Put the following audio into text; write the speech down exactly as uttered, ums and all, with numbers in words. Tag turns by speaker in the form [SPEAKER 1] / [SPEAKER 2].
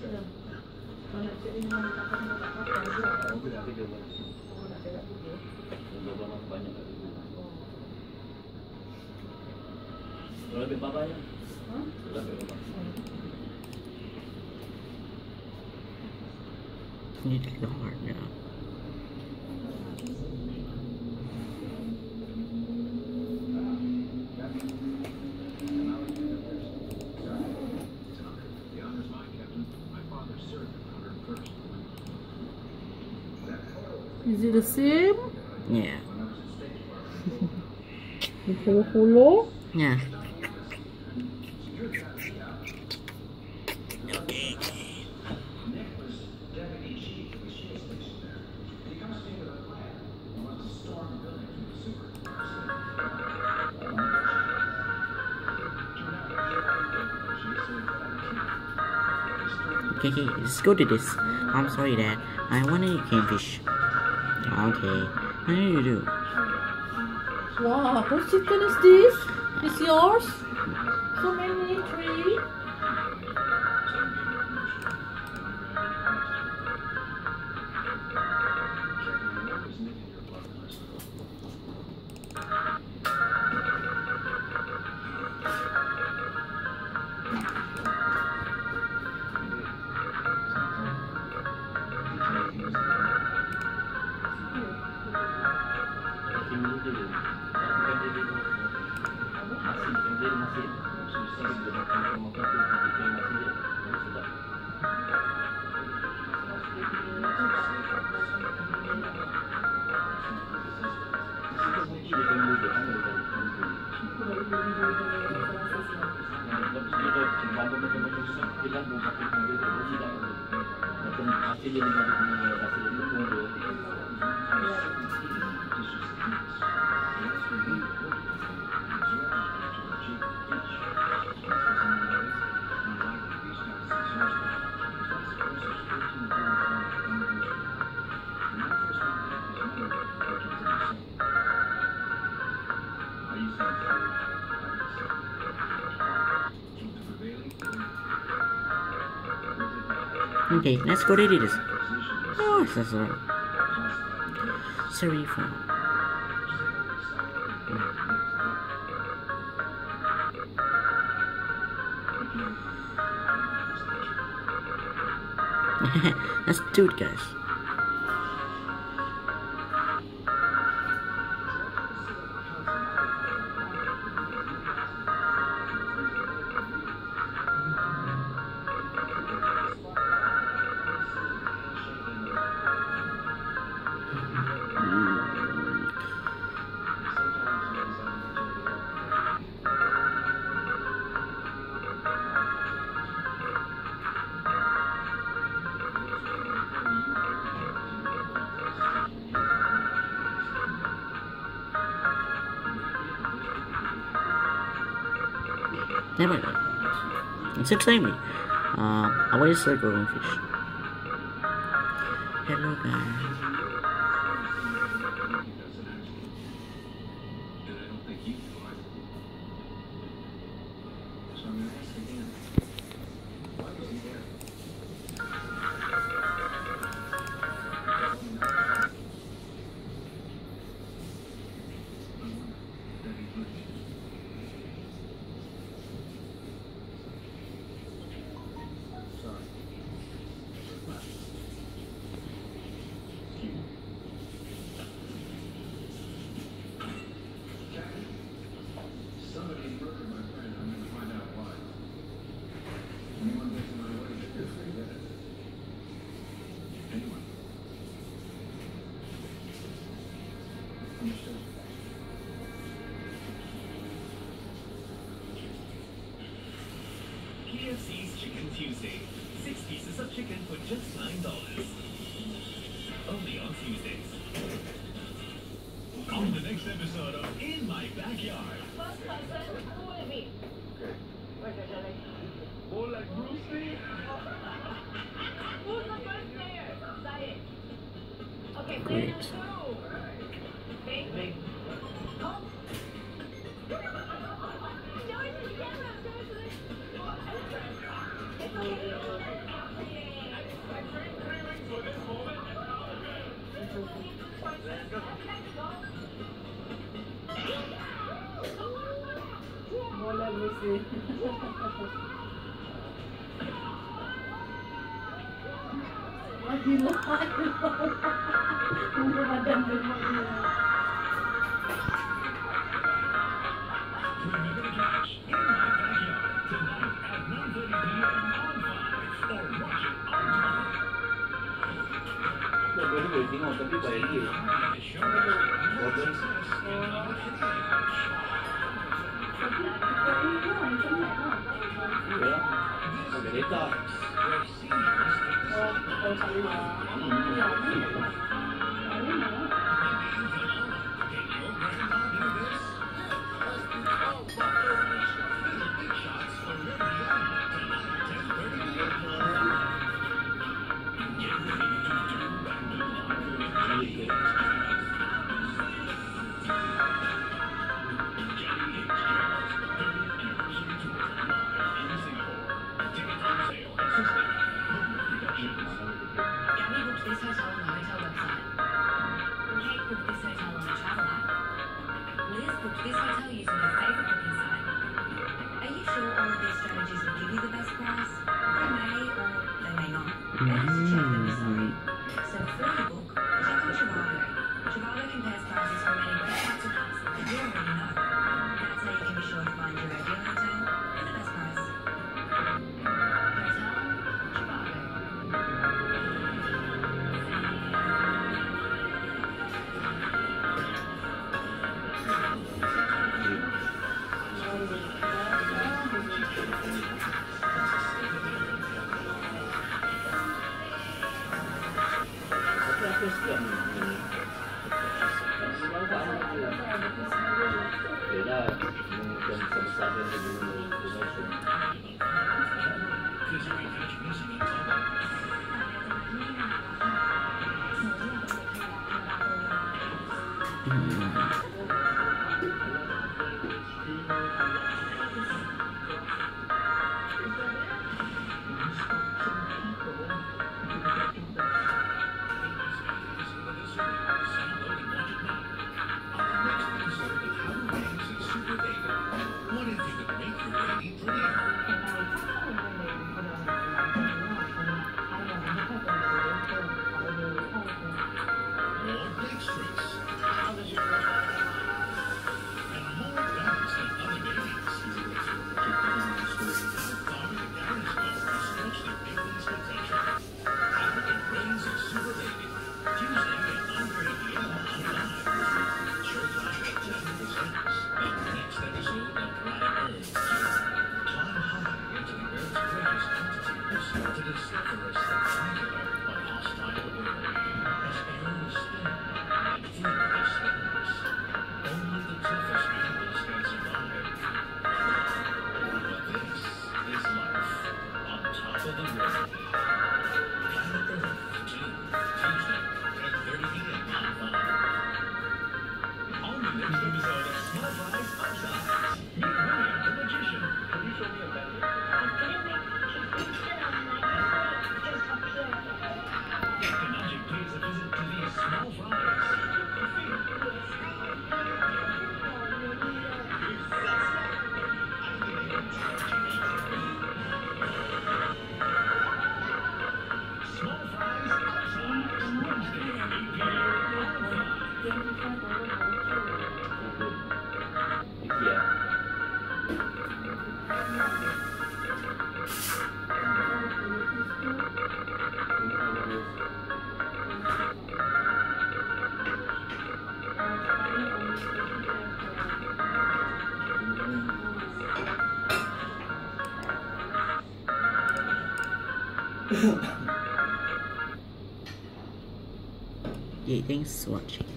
[SPEAKER 1] Lebih papanya? Lebih papa.
[SPEAKER 2] Need to go hard now.
[SPEAKER 3] Is it the same?
[SPEAKER 2] Yeah.
[SPEAKER 3] The follow?
[SPEAKER 2] Yeah. Okay, okay, let's go to this. I'm sorry, Dad. I want to eat cavefish. Okay, what do you do?
[SPEAKER 3] Wow, what chicken is this? It's yours? So many, three?
[SPEAKER 2] Okay, let's go to this. Oh, that's right. Sorry for. Let's do it, guys. Never mind. It's exciting. Uh, I want to start growing fish. Hello, guys.
[SPEAKER 4] K F C's Chicken Tuesday. Six pieces of chicken for just nine dollars. Only on Tuesdays. On the next episode of In My Backyard.
[SPEAKER 5] First person, who will it be? Where's your jelly?
[SPEAKER 4] More like Bruce Lee.
[SPEAKER 5] Who's the first player? Say it. Okay, player
[SPEAKER 2] Great.
[SPEAKER 5] number two. Big. Big. Oh. Show it to the camera. Show it to the...
[SPEAKER 3] sih. Lagi lah, mau badan gemuk dia.
[SPEAKER 4] Remember to catch In My Backyard tonight at nine thirty p m on five or watch it on Twitter.
[SPEAKER 1] Lo baru boleh tengok tapi bayar dia.
[SPEAKER 4] The show is
[SPEAKER 1] Berapa?
[SPEAKER 4] success in another age.
[SPEAKER 3] Tapi kita ini lah internet lah.
[SPEAKER 1] Ya lah. Pakai data.
[SPEAKER 4] Where seniors take the
[SPEAKER 3] Oh, kalau kat luar.
[SPEAKER 1] Hmm.
[SPEAKER 3] Ya, ni lah. Kat rumah.
[SPEAKER 4] Can your grandma do this? Little Big Shots forever young tonight at ten thirty p m on five. Get ready to do and do on with Johnny H. Johnny H. thirtieth Anniversary Tour live in Singapore. Tickets on sale at System. Movement Productions.
[SPEAKER 6] Gabby booked this hotel on the hotel website. Kate booked this hotel on the travel app. Liz booked this hotel using her favourite booking site. Are you sure all of these strategies will give you the best price? They may or they may not. Better to check them this way. So before you book, check on Trivago. Trivago compares prices from many websites and apps that you already know. That's how you can be sure to find your ideal hotel at the best price. Hotel Trivago.
[SPEAKER 1] Tapi aku sekian ni. Memang tak amat je. Yelah, macam besar-besar kan dia dulu promotion.
[SPEAKER 4] Because we catch missing in Taiwan. What if you could make your baby prettier? More dexterous. And more balanced than other babies. How far the parents go to stretch their baby's potential. How to raise a super baby. Tuesday at nine thirty p m on Live. Showtime at ten percent. The next episode of Planet Earth. Climb high into the Earth's greatest altitudes to discover a spectacular but hostile world. As air is thin and food is scarce, only the toughest animals can survive. But this is life on top of the world. Planet Earth two, Tuesday, ten thirty p m on five. On the next episode of Small Fries Upsize, meet William the Magician. Can you show me a magic? Get the magic pays a visit to these small fries. Small Fries Upsize, Wednesday, eight p m on five.
[SPEAKER 1] IKEA.
[SPEAKER 2] Yeah, thanks for watching.